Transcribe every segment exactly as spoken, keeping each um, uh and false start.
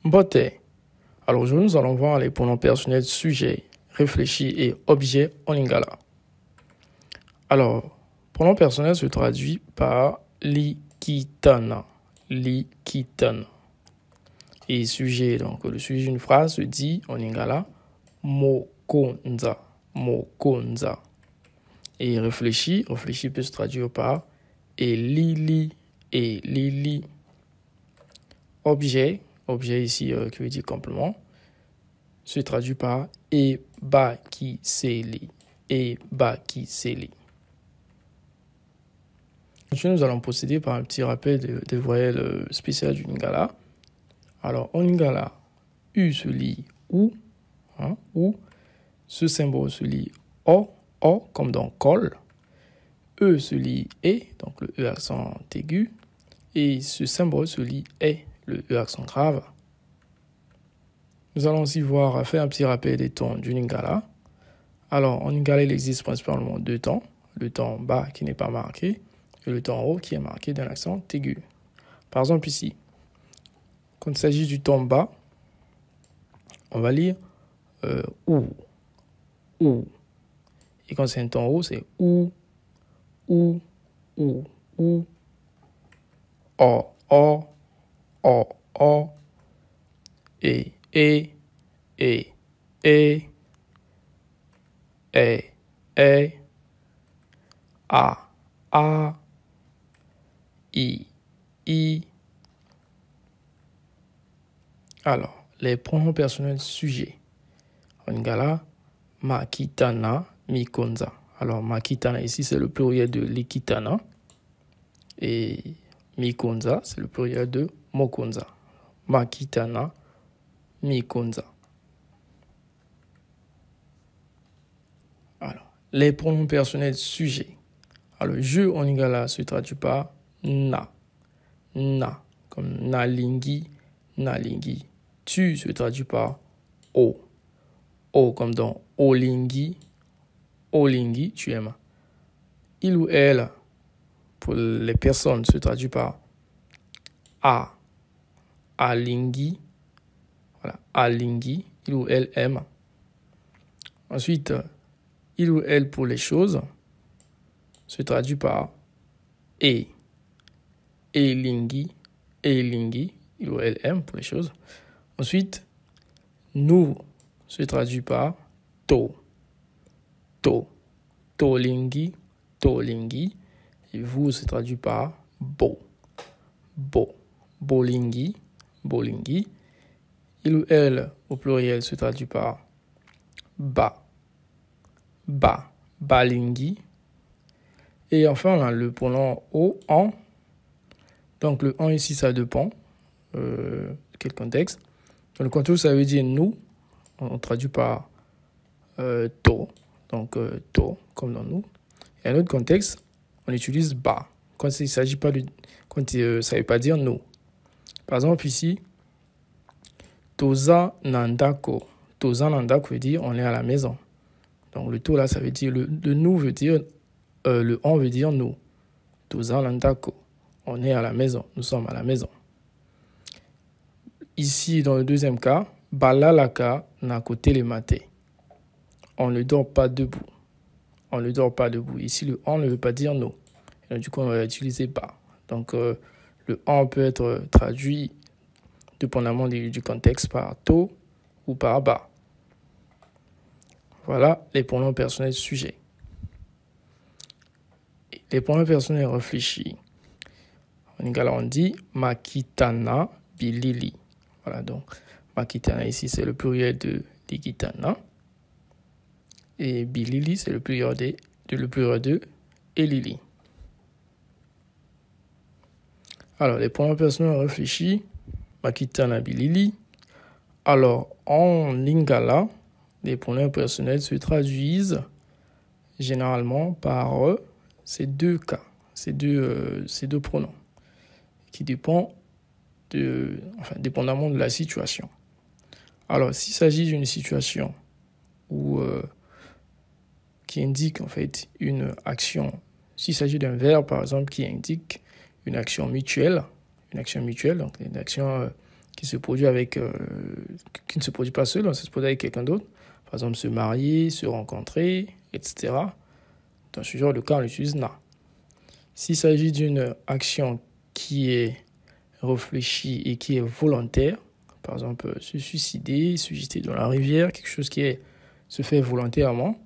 Mbote. Alors aujourd'hui, nous allons voir les pronoms personnels sujet, réfléchi et objet en lingala. Alors, pronom personnel se traduit par likitana. Likitana. Et sujet, donc le sujet d'une phrase se dit en lingala mokonza. Mokonza. Et réfléchi, réfléchi peut se traduire par et lili et lili. Objet, objet ici euh, qui veut dire complément, se traduit par e ba ki seli. E ba ki seli. Ensuite, nous allons procéder par un petit rappel des de voyelles spéciales du lingala. Alors, en lingala, U se lit OU, hein, ou. Ce symbole se lit O, O, comme dans col. E se lit E, donc le E accent aigu. Et ce symbole se lit E, le E accent grave. Nous allons aussi voir, faire un petit rappel des tons du lingala. Alors, en lingala, il existe principalement deux tons. Le ton bas qui n'est pas marqué et le ton haut qui est marqué d'un accent aigu. Par exemple, ici, quand il s'agit du ton bas, on va lire euh, OU, OU. Et quand c'est un ton haut, c'est OU, OU, OU, OU, O, O, O, O, et et, et, et, et, et, a, a, i, i. Alors, les pronoms personnels sujets. En lingala, makitana, mikonza. Alors, makitana ici, c'est le pluriel de likitana. Et mikonza, c'est le pluriel de mokonza. Makitana, mikonza. Alors, les pronoms personnels sujets. Alors, le je en lingala se traduit par na. Na, comme nalingi, nalingi. Tu se traduit par o. O, comme dans olingi, olingi, tu aimes. Il ou elle, pour les personnes, se traduit par a. Alingi. Voilà, alingi, il ou elle aime. Ensuite, il ou elle pour les choses se traduit par e. Elingi, elingi, il ou elle aime pour les choses. Ensuite, nous se traduit par to. To. Tolingi, tolingi. Et vous se traduit par bo. Bo. Bolingi, bolingi. Il ou elle, au pluriel, se traduit par ba. Ba. Balingi. Et enfin, on a le pronom o, en. Donc, le en ici, ça dépend. Euh, quel contexte. Dans le contexte, ça veut dire nous. On traduit par euh, to. Donc, euh, to, comme dans nous. Et un autre contexte, on utilise ba. Quand il ne s'agit pas de. Quand euh, ça ne veut pas dire nous. Par exemple, ici, toza nandako. Toza nandako veut dire on est à la maison. Donc, le to là, ça veut dire. Le, le nous veut dire. Euh, le on veut dire nous. Toza nandako. On est à la maison. Nous sommes à la maison. Ici, dans le deuxième cas, balalaka na kote le maté. On ne dort pas debout. On ne dort pas debout. Ici, le on ne veut pas dire nous. Et donc, du coup, on va utiliser ba. Donc, euh, le on peut être traduit dépendamment du, du contexte par to ou par ba. Voilà les pronoms personnels sujets. Et les pronoms personnels réfléchis. En lingala, on dit makitana bilili. Voilà, donc makitana ici, c'est le pluriel de likitana. Et bilili, c'est le pluriel de, de, le pluriel de elili. Alors, les pronoms personnels réfléchis, makitana bilili. Alors, en lingala, les pronoms personnels se traduisent généralement par euh, ces deux cas, ces deux, euh, ces deux pronoms, qui dépendent de, enfin, dépendamment de la situation. Alors, s'il s'agit d'une situation où, euh, qui indique en fait une action, s'il s'agit d'un verbe par exemple qui indique une action mutuelle, une action mutuelle, donc une action euh, qui se produit avec, euh, qui ne se produit pas seul, ça se produit avec quelqu'un d'autre. Par exemple, se marier, se rencontrer, et cetera. Dans ce genre de cas, on utilise na. S'il s'agit d'une action qui est réfléchie et qui est volontaire, par exemple, se suicider, se jeter dans la rivière, quelque chose qui est, se fait volontairement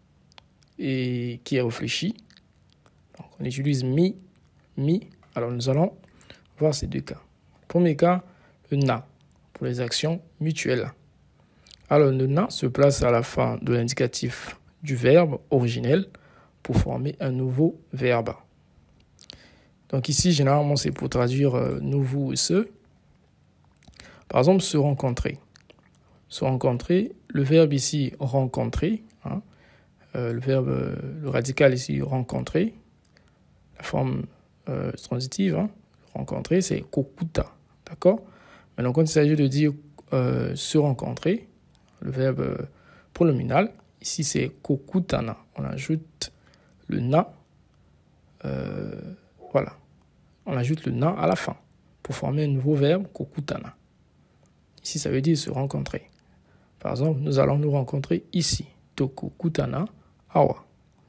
et qui est réfléchi. Donc, on utilise mi, mi. Alors, nous allons voir ces deux cas. Premier cas, le na, pour les actions mutuelles. Alors, le na se place à la fin de l'indicatif du verbe originel pour former un nouveau verbe. Donc ici, généralement, c'est pour traduire euh, nous, vous et ce. Par exemple, se rencontrer. Se rencontrer, le verbe ici, rencontrer. Hein, euh, le verbe, euh, le radical ici, rencontrer. La forme euh, transitive, hein, rencontrer, c'est kokuta. D'accord? Maintenant, quand il s'agit de dire euh, se rencontrer, le verbe euh, pronominal, ici, c'est kokutana. On ajoute le na. Euh, voilà. On ajoute le na à la fin pour former un nouveau verbe, kokutana. Ici, ça veut dire se rencontrer. Par exemple, nous allons nous rencontrer ici. Tokokutana awa.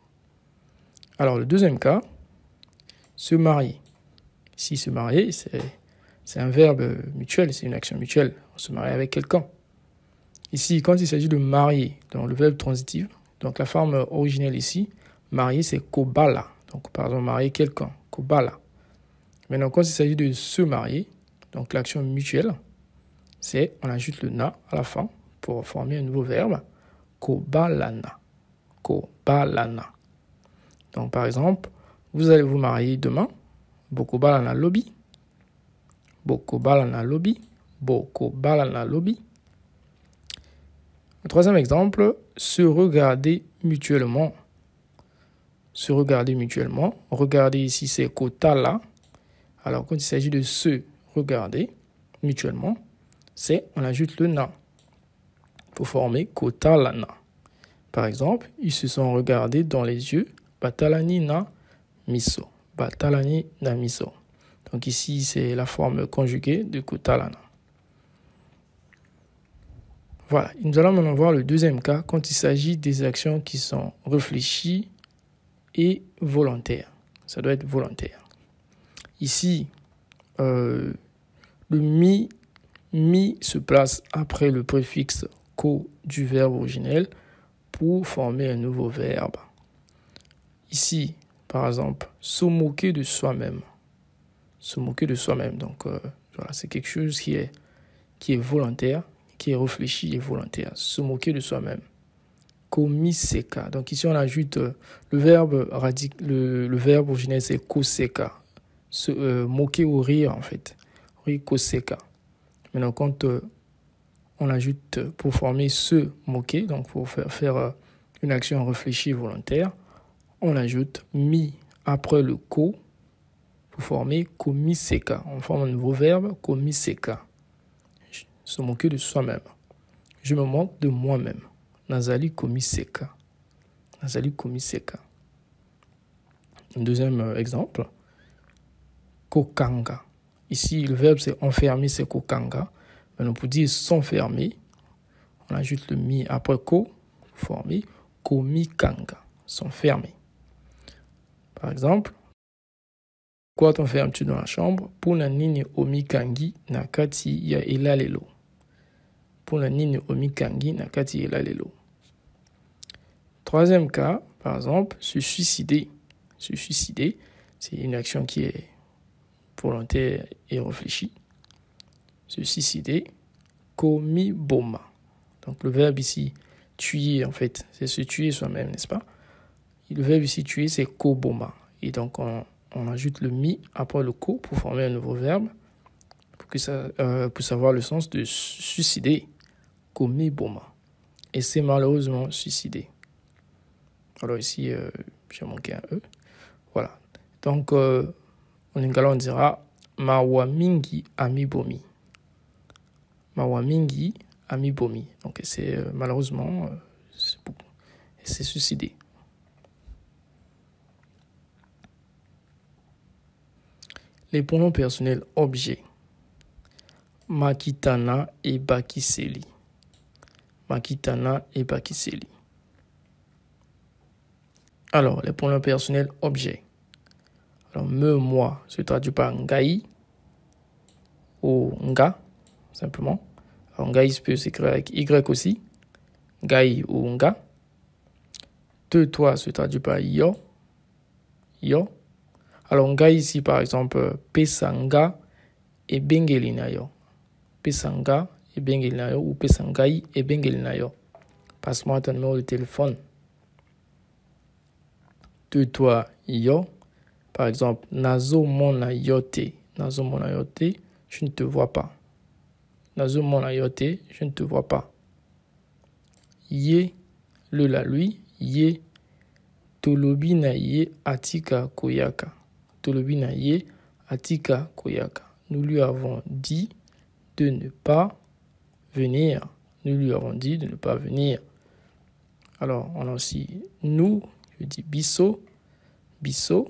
Alors, le deuxième cas, se marier. Ici, se marier, c'est, c'est un verbe mutuel, c'est une action mutuelle. On se marie avec quelqu'un. Ici, quand il s'agit de marier, donc le verbe transitif, donc la forme originelle ici, marier, c'est kobala. Donc, par exemple, marier quelqu'un, kobala. Maintenant, quand il s'agit de se marier, donc l'action mutuelle, c'est on ajoute le na à la fin pour former un nouveau verbe, kobalana. Kobalana. Donc, par exemple, vous allez vous marier demain, bokobalana lobby. Bokobalana lobby. Bokobalana lobby. Le troisième exemple, se regarder mutuellement. Se regarder mutuellement. Regarder ici, c'est kotala. Alors, quand il s'agit de se regarder mutuellement, c'est on ajoute le na pour former kotalana. Par exemple, ils se sont regardés dans les yeux, batalani na miso. Batalani na miso. Donc ici, c'est la forme conjuguée de kotalana. Voilà, nous allons maintenant voir le deuxième cas quand il s'agit des actions qui sont réfléchies et volontaires. Ça doit être volontaire. Ici, Euh, le mi, mi se place après le préfixe ko du verbe originel pour former un nouveau verbe. Ici, par exemple, se moquer de soi-même. Se moquer de soi-même. Donc, euh, voilà, c'est quelque chose qui est, qui est volontaire, qui est réfléchi et volontaire. Se moquer de soi-même. Komiseka. Donc, ici, on ajoute euh, le verbe radic, le, le verbe originel, c'est koseka. Se euh, moquer ou rire, en fait. Koseka. Maintenant, quand euh, on ajoute pour former se moquer, donc pour faire, faire euh, une action réfléchie volontaire, on ajoute mi après le ko pour former komiseka. On forme un nouveau verbe, komiseka. Se moquer de soi-même. Je me moque de moi-même. Nazali komiseka. Nazali komiseka. Un deuxième euh, exemple. Kokanga. Ici, le verbe, c'est enfermer, c'est kokanga. Maintenant, pour dire s'enfermer, on ajoute le mi après ko, pour former komikanga, s'enfermer. Par exemple, pourquoi t'enfermes-tu dans la chambre? Pour la nini omikangi nakati ya elalelo. Pour la nini omikangi nakati ya elalelo. Troisième cas, par exemple, se suicider. Se suicider, c'est une action qui est volontaire et réfléchie. Se suicider, komi boma. Donc le verbe ici, tuer, en fait, c'est se tuer soi-même, n'est-ce pas? Et le verbe ici, tuer, c'est koboma. Et donc on, on ajoute le mi après le ko pour former un nouveau verbe, pour, que ça, euh, pour savoir le sens de suicider, komi boma. Et c'est malheureusement suicider. Alors ici, euh, j'ai manqué un E. Voilà. Donc, euh, en lingala, on dira mawa mingi amibomi. Mawa mingi amibomi. Donc, c'est euh, malheureusement, euh, c'est beaucoup. Et c'est suicidé. Les pronoms personnels objets. Makitana et Bakiseli. Makitana et Bakiseli. Alors, les pronoms personnels objets. Alors, me, moi, se traduit par ngai ou nga, simplement. Alors, ngai peut s'écrire avec Y aussi. Ngai ou nga. Te, toi, se traduit par yo. Yo. Alors, ngai ici, par exemple, pesanga et bengelina yo. Pesanga et bengelina yo ou pesangai et bengelina yo. Passe-moi ton numéro de téléphone. De toi, yo. Par exemple, nazo mona yote. Nazo mona yote, je ne te vois pas. Nazo mona yote, je ne te vois pas. Ye, le la lui, ye. Tolobi na ye atika koyaka. Tolobi na ye atika koyaka. Nous lui avons dit de ne pas venir. Nous lui avons dit de ne pas venir. Alors, on a aussi nous, je dis biso, biso.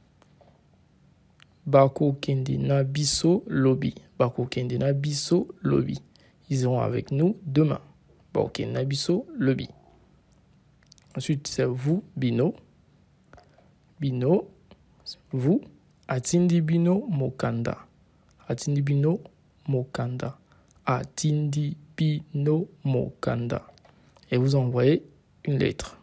Bako kende na biso lobby. Bako kende na biso lobby. Ils seront avec nous demain. Bako kende na biso lobby. Ensuite, c'est vous, bino. Bino, vous. Atindi bino mokanda. Atindi bino mokanda. Atindi bino mokanda. Et vous envoyez une lettre.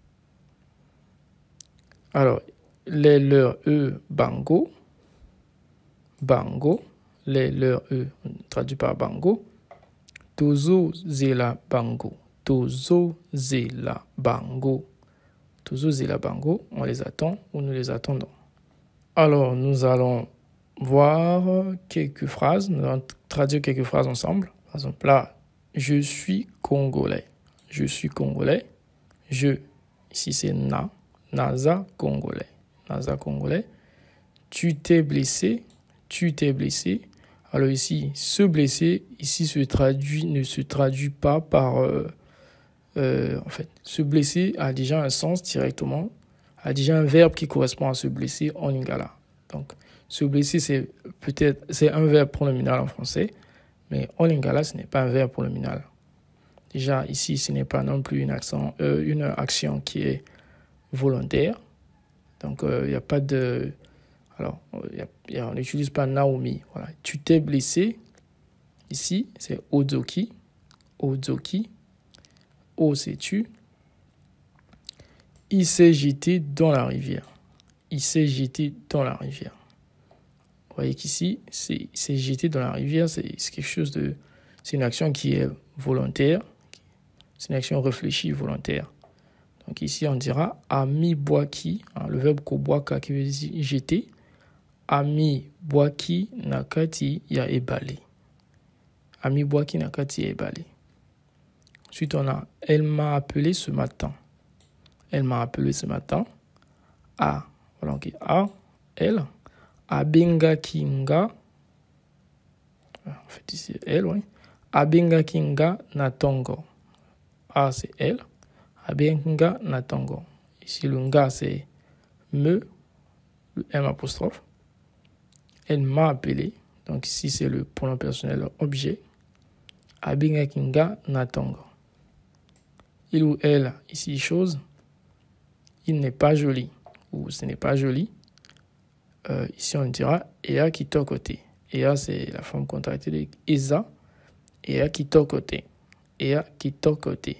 Alors, les leurs eux bango. Bango. Les leurs eux, on traduit par bango. Tozo zela bango. Tozo zela bango. Tozo zela bango. On les attend ou nous les attendons. Alors, nous allons voir quelques phrases. Nous allons traduire quelques phrases ensemble. Par exemple, là, je suis congolais. Je suis congolais. Je, ici c'est na. Naza congolais. Naza congolais. Tu t'es blessé. Tu t'es blessé. Alors ici, se blesser, ici se traduit, ne se traduit pas par... Euh, euh, en fait, se blesser a déjà un sens directement, a déjà un verbe qui correspond à se blesser en lingala. Donc, se blesser, c'est peut-être c'est un verbe pronominal en français, mais en lingala, ce n'est pas un verbe pronominal. Déjà, ici, ce n'est pas non plus une, accent, euh, une action qui est volontaire. Donc, il euh, n'y a pas de... Alors, y a, y a, on n'utilise pas Naomi. Voilà. Tu t'es blessé. Ici, c'est Ozoki. Ozoki. O, c'est tu. Il s'est jeté dans la rivière. Il s'est jeté dans la rivière. Vous voyez qu'ici, c'est, il s'est jeté dans la rivière. C'est, c'est quelque chose de... C'est une action qui est volontaire. C'est une action réfléchie, volontaire. Donc ici, on dira ami boaki. Hein, le verbe koboaka qui veut dire jeter. Ami boaki nakati ya ebale. Ami boaki nakati ya ebale. Ensuite, on a elle m'a appelé ce matin. Elle m'a appelé ce matin. A. Voilà, ok. A. Elle. Abenga kinga. En fait, ici, elle, oui. Abenga kinga natongo. A, c'est elle. Abenga natongo. Ici, le nga, c'est me. Le M apostrophe. Elle m'a appelé. Donc ici, c'est le pronom personnel objet. Abenga kinga natongo. Il ou elle, ici, chose. Il n'est pas joli. Ou ce n'est pas joli. Euh, ici, on dira Ea kitokote. Ea, c'est la forme contractée de Eza. Ea kitokote. Ea kitokote.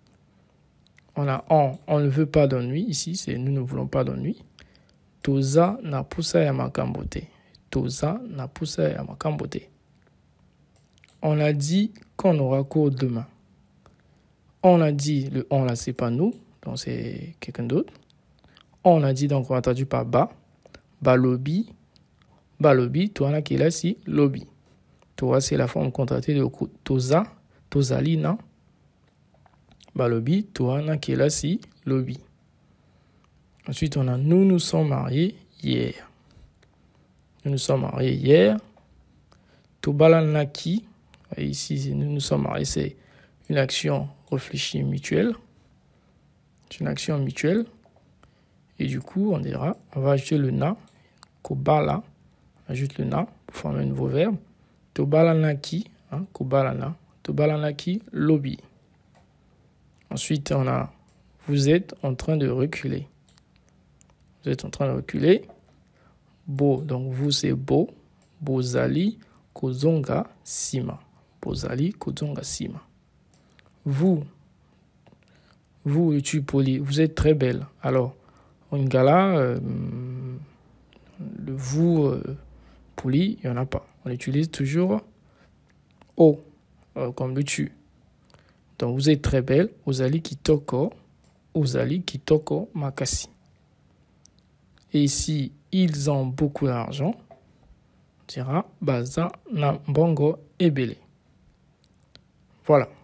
On a on. On ne veut pas d'ennui. Ici, c'est nous ne voulons pas d'ennui. Toza na pusa ya makambote. Toza na pusa ya makambote. On a dit qu'on aura cours demain. On a dit, le on là, c'est pas nous, donc c'est quelqu'un d'autre. On a dit, donc on a traduit par ba. Balobi. Balobi, toi là qui est là, si, lobby. Toi, c'est la forme contractée de toza, tozali, non. Balobi, toi là qui est là, si, lobby. Ensuite, on a nous nous sommes mariés hier. Nous nous sommes mariés hier. Tobalanaki. Ici, nous nous sommes mariés, c'est une action réfléchie mutuelle. C'est une action mutuelle. Et du coup, on dira, on va ajouter le na. Kobala. On ajoute le na pour former un nouveau verbe. Tobalanaki Hein, kobalana. Tobalana qui? Lobby. Ensuite, on a vous êtes en train de reculer. Vous êtes en train de reculer. Bo, donc vous c'est bo. Bozali kozonga sima. Bozali kozonga sima. Vous, vous, tu poli, vous êtes très belle. Alors, en lingala, euh, le vous euh, poli, il n'y en a pas. On utilise toujours o, euh, comme le tu. Donc, vous êtes très belle. Ozali kitoko. Ozali kitoko makasi. Et ici, ils ont beaucoup d'argent. On dira baza na mbongo ebele. Voilà.